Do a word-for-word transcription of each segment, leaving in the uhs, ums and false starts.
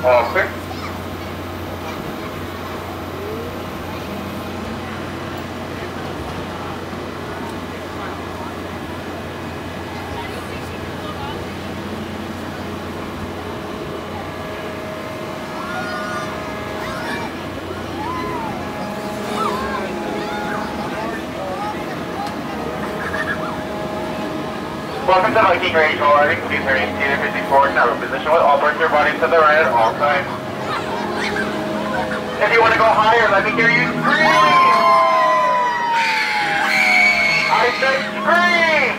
All clear. Welcome to Viking Range Holding. Please remain seated fifty-four in our position with all parts of your body to the right at all times. If you want to go higher, let me hear you scream! I said scream!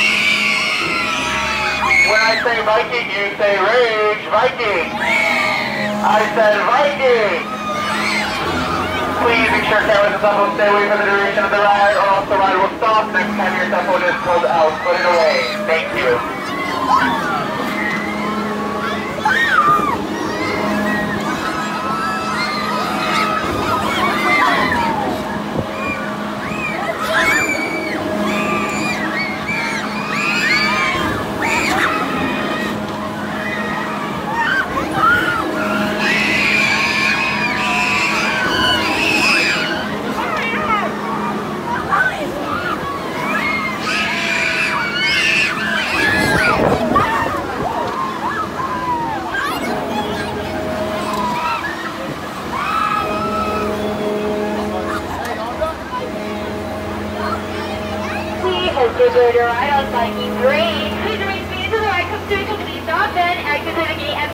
When I say Viking, you say Range Viking! I said Viking! Please make sure cameras and cell phones stay away for the duration of the ride, or else the ride will stop next time your cell phone is pulled out. Put it away. Thank you. Consider your ride on Viking Range. Please remain seated to the right, come to a complete stop, then exit to the gate.